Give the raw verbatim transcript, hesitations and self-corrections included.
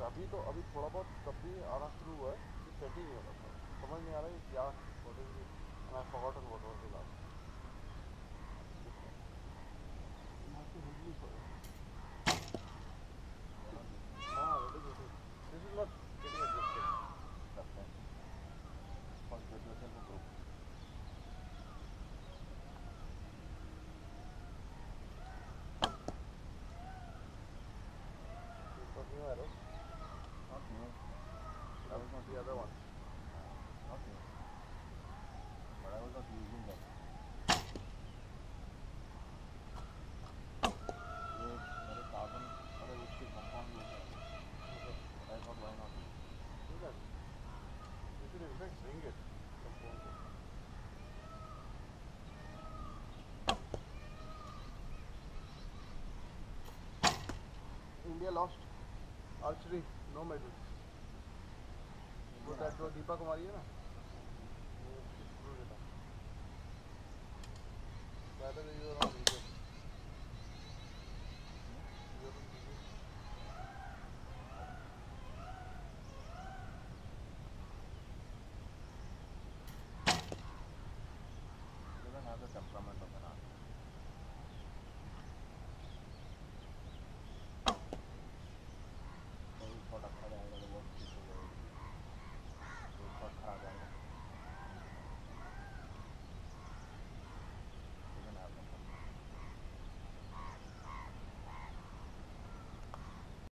अभी तो अभी थोड़ा बहुत तब भी आना शुरू हुआ है, सेट ही नहीं हो रहा था, समझ नहीं आ रहा है क्या what is it, and I've forgotten what was the last. You have to help me for it. हाँ, that is it. This is not getting adjusted. First get yourself a group. This was new arrows? Not new. That was not the other one. Not new. But I was not using them. ये मेरे carbon अरे उसके compound में है, I thought why not? Do that. You should in fact bring it. Compound को. India lost archery, no medals. वो that जो दीपा कुमारी है ना, वो screwed it up. By the way, you are on video. You are on video. Doesn't have the temperament.